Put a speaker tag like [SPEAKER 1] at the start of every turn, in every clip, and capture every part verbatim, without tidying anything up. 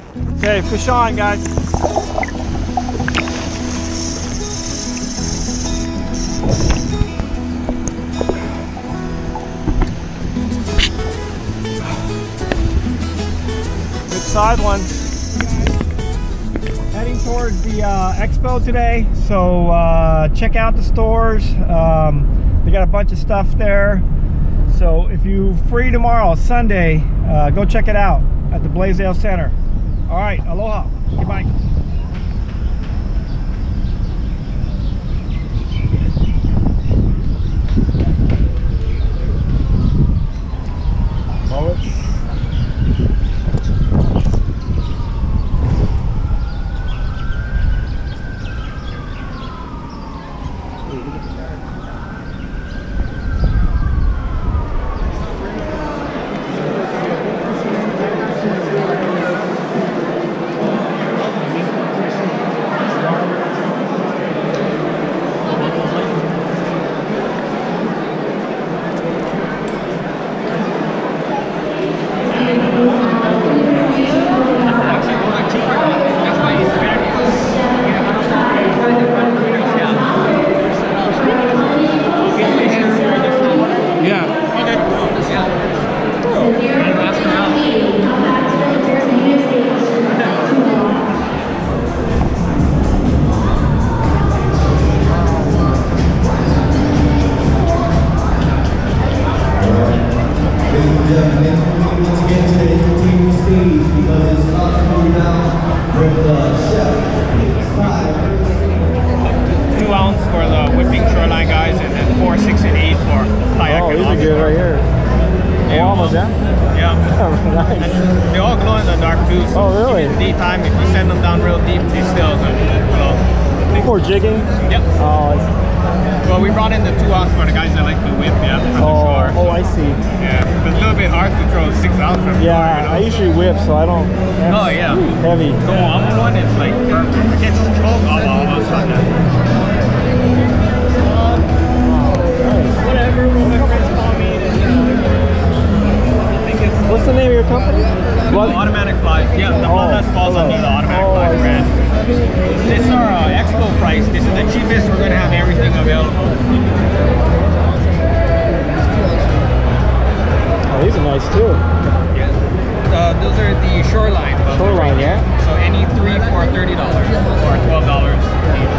[SPEAKER 1] Okay, fish on, guys. Good side one. Heading towards the uh, Expo today, so uh, check out the stores. Um, they got a bunch of stuff there. So if you're free tomorrow, Sunday, uh, go check it out at the Blaisdell Center. All right, aloha. Goodbye. Bullets. Jigging?
[SPEAKER 2] Yep.
[SPEAKER 1] Oh,
[SPEAKER 2] well, we brought in the two ounce for the guys that like to whip, yeah.
[SPEAKER 1] Oh, oh, I see.
[SPEAKER 2] Yeah, it's a little bit hard to throw six ounce from.
[SPEAKER 1] Yeah, you know? I usually whip, so I don't.
[SPEAKER 2] Oh yeah.
[SPEAKER 1] Heavy.
[SPEAKER 2] The one one is like perfect. I can't choke almost on that. Whatever. My friends call me. I think it's.
[SPEAKER 1] What's the name of your company?
[SPEAKER 2] What? Automatic Flies. Yeah, the
[SPEAKER 1] oh,
[SPEAKER 2] one that falls
[SPEAKER 1] hello.
[SPEAKER 2] under the Automatic
[SPEAKER 1] oh,
[SPEAKER 2] Flies brand. This is our uh, Expo price. This is the cheapest. We're going to have everything available.
[SPEAKER 1] Oh, these are nice too.
[SPEAKER 2] Yeah. Uh, those are the Shoreline.
[SPEAKER 1] Shoreline,
[SPEAKER 2] right
[SPEAKER 1] yeah.
[SPEAKER 2] So any three for thirty dollars or twelve dollars each.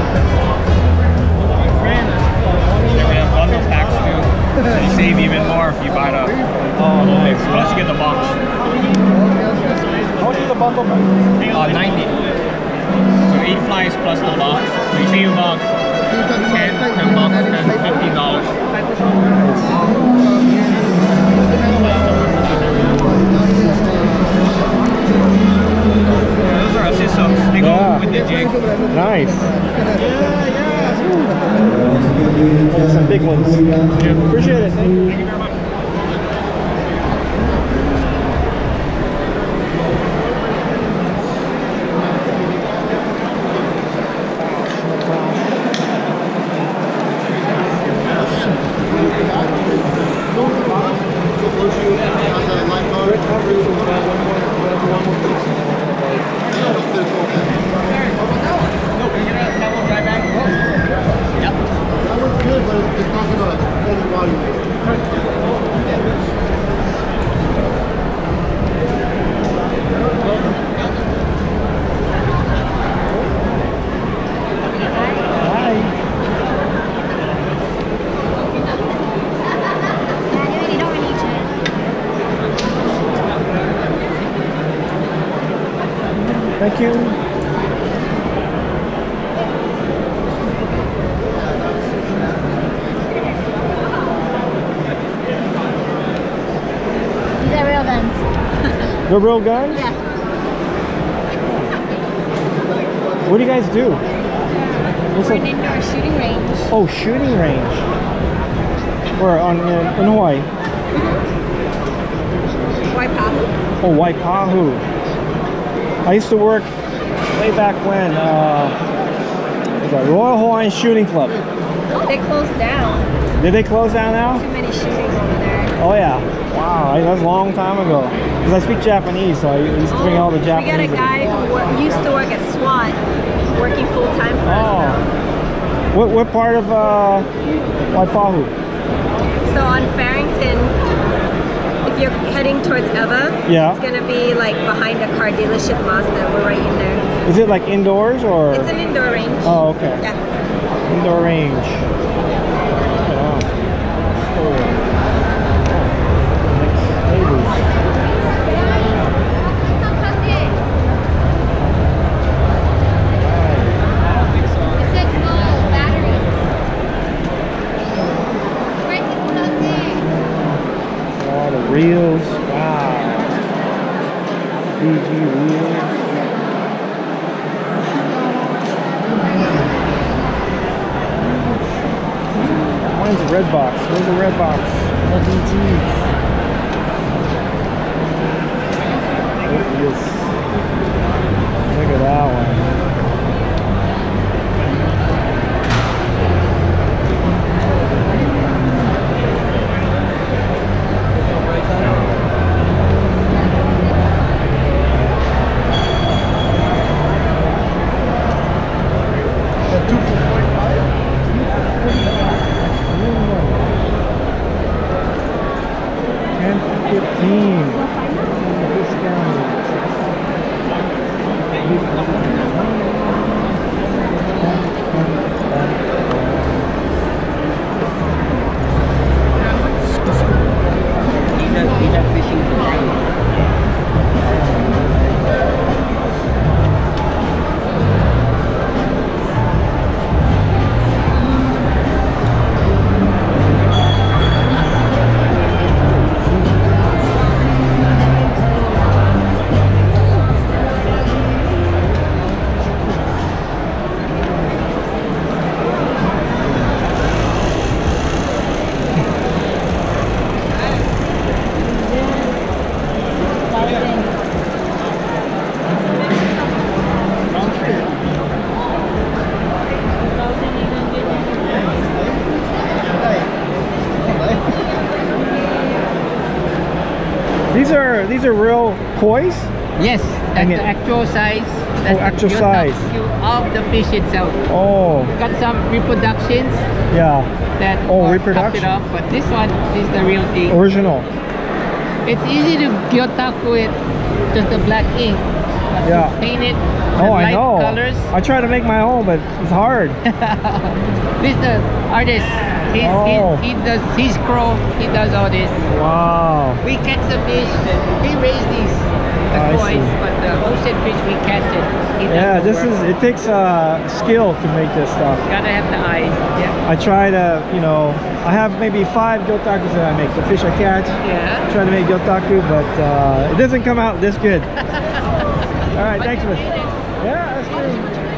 [SPEAKER 2] Then we have bundle packs too. So you save even more if you buy the
[SPEAKER 1] oh, nice.
[SPEAKER 2] Plus you get the box.
[SPEAKER 1] How much is the bundle pack?
[SPEAKER 2] Uh, ninety. So eight flies plus the box. So you save about ten, ten bucks, ten, fifteen dollars. Yeah, those are assist hooks. They go
[SPEAKER 1] yeah.
[SPEAKER 2] with the jig.
[SPEAKER 1] Nice. Oh, some big ones. Yeah. Appreciate it. Thank you.
[SPEAKER 2] Thank you very much.
[SPEAKER 1] Thank you.
[SPEAKER 3] These are real guns.
[SPEAKER 1] They're real guns?
[SPEAKER 3] Yeah.
[SPEAKER 1] What do you guys do? What's
[SPEAKER 3] We're
[SPEAKER 1] that?
[SPEAKER 3] an indoor shooting range.
[SPEAKER 1] Oh, shooting range. Where? On, in, in Hawaii?
[SPEAKER 3] Waipahu.
[SPEAKER 1] Oh, Waipahu. I used to work way back when. Uh, was that Royal Hawaiian Shooting Club.
[SPEAKER 3] They closed down.
[SPEAKER 1] Did they close down now?
[SPEAKER 3] Too many shooting over there.
[SPEAKER 1] Oh yeah. Wow, I- that's a long time ago. Because I speak Japanese, so I used to bring all the
[SPEAKER 3] We
[SPEAKER 1] Japanese.
[SPEAKER 3] got a guy who wor used to work at SWAT, working full time for
[SPEAKER 1] Oh.
[SPEAKER 3] us now.
[SPEAKER 1] What, what part of uh, Waipahu?
[SPEAKER 3] So on Farrington, if you're heading towards Eva,
[SPEAKER 1] Yeah.
[SPEAKER 3] it's gonna be like behind a car dealership Mazda. We're right in there.
[SPEAKER 1] Is it like indoors or?
[SPEAKER 3] It's an indoor range.
[SPEAKER 1] Oh, okay.
[SPEAKER 3] Yeah.
[SPEAKER 1] Indoor range. Wow. Store. Next neighbors. All the reels. Wow. B G reels. Mine's a red box. Where's the red box? L D Ts. Look at that one. These are these are real kois?
[SPEAKER 4] Yes,
[SPEAKER 1] I
[SPEAKER 4] that's
[SPEAKER 1] mean-
[SPEAKER 4] the actual size. That's
[SPEAKER 1] Oh, actual
[SPEAKER 4] the
[SPEAKER 1] size.
[SPEAKER 4] of the fish itself.
[SPEAKER 1] Oh,
[SPEAKER 4] Got some reproductions
[SPEAKER 1] yeah.
[SPEAKER 4] that
[SPEAKER 1] Oh,
[SPEAKER 4] are
[SPEAKER 1] reproduction.
[SPEAKER 4] copied off, but this one is the real thing.
[SPEAKER 1] Original.
[SPEAKER 4] It's easy to gyotaku with just the black ink. But to
[SPEAKER 1] Yeah.
[SPEAKER 4] paint it
[SPEAKER 1] Oh,
[SPEAKER 4] with
[SPEAKER 1] I
[SPEAKER 4] light
[SPEAKER 1] know.
[SPEAKER 4] colors.
[SPEAKER 1] I try to make my own, but it's hard.
[SPEAKER 4] This the artist. He's,
[SPEAKER 1] Oh.
[SPEAKER 4] he's, he does. He's crow. He does all this.
[SPEAKER 1] Wow.
[SPEAKER 4] We catch the fish. We raise these the
[SPEAKER 1] I
[SPEAKER 4] koi,
[SPEAKER 1] see.
[SPEAKER 4] but the ocean fish we catch it. He does
[SPEAKER 1] Yeah,
[SPEAKER 4] the
[SPEAKER 1] this
[SPEAKER 4] work.
[SPEAKER 1] is, it takes uh, skill to make this stuff.
[SPEAKER 4] Gotta have the eyes. Yeah.
[SPEAKER 1] I try to, you know, I have maybe five gyotakus that I make. The fish I catch,
[SPEAKER 4] Yeah.
[SPEAKER 1] try to make gyotaku, but uh, it doesn't come out this good. All right, thanks, man. Yeah, that's true.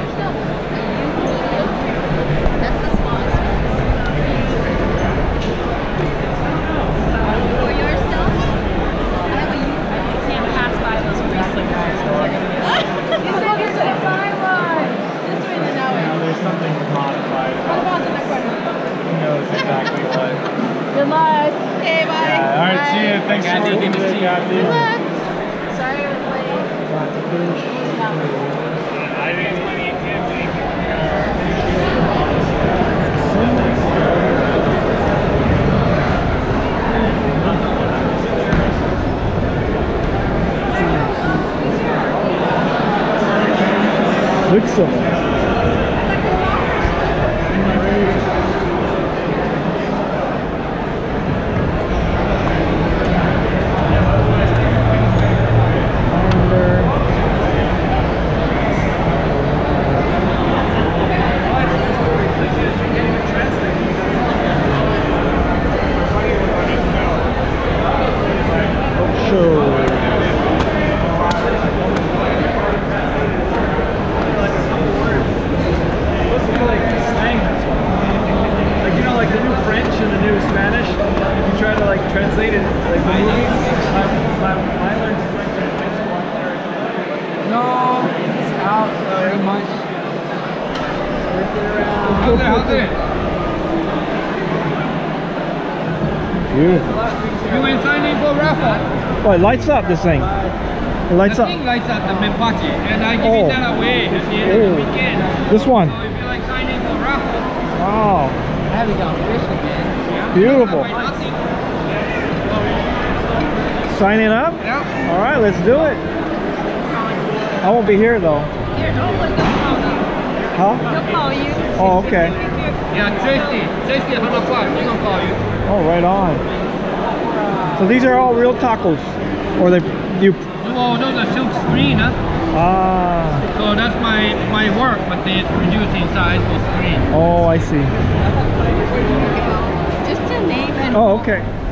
[SPEAKER 3] That's the sponsor. For yourself, I have a youth. I can't pass by those bracelet guys. You said you're gonna buy one. This way to know it.
[SPEAKER 1] There's something modified.
[SPEAKER 3] What about in the corner?
[SPEAKER 1] Who knows exactly what.
[SPEAKER 3] Good luck. Okay, bye.
[SPEAKER 1] Yeah, all right, see you. Thanks
[SPEAKER 4] Got
[SPEAKER 1] for
[SPEAKER 4] it.
[SPEAKER 1] working
[SPEAKER 4] Good to
[SPEAKER 1] with
[SPEAKER 4] see
[SPEAKER 1] it.
[SPEAKER 4] you.
[SPEAKER 3] Good luck. Sorry I was late.
[SPEAKER 1] Lots of fish.
[SPEAKER 2] I didn't want to
[SPEAKER 1] Look some.
[SPEAKER 2] How's it? How's it?
[SPEAKER 1] Beautiful.
[SPEAKER 2] signing for raffle.
[SPEAKER 1] Oh, it lights up, this thing. It lights
[SPEAKER 2] the
[SPEAKER 1] up.
[SPEAKER 2] thing lights up the Meherio, and I give
[SPEAKER 1] Oh.
[SPEAKER 2] it that away at the end of the weekend.
[SPEAKER 1] This one.
[SPEAKER 2] So if you like signing for raffle,
[SPEAKER 1] Wow.
[SPEAKER 4] Now we got fish again.
[SPEAKER 1] Beautiful.
[SPEAKER 2] buy nothing.
[SPEAKER 1] Signing up?
[SPEAKER 2] Yeah.
[SPEAKER 1] All right, let's do it. I won't be here though.
[SPEAKER 3] Here, don't put the call now.
[SPEAKER 1] Huh?
[SPEAKER 3] He'll call you.
[SPEAKER 1] Oh, okay.
[SPEAKER 2] Yeah, Tracy. Tracy at one o'clock. She's gonna call you.
[SPEAKER 1] Oh, right on. So these are all real tacos, or they you?
[SPEAKER 2] Oh, no, the silk screen, huh?
[SPEAKER 1] Ah.
[SPEAKER 2] So that's my my work, but it's reducing size for screen.
[SPEAKER 1] Oh, I see.
[SPEAKER 3] Just to name and
[SPEAKER 1] Oh, okay.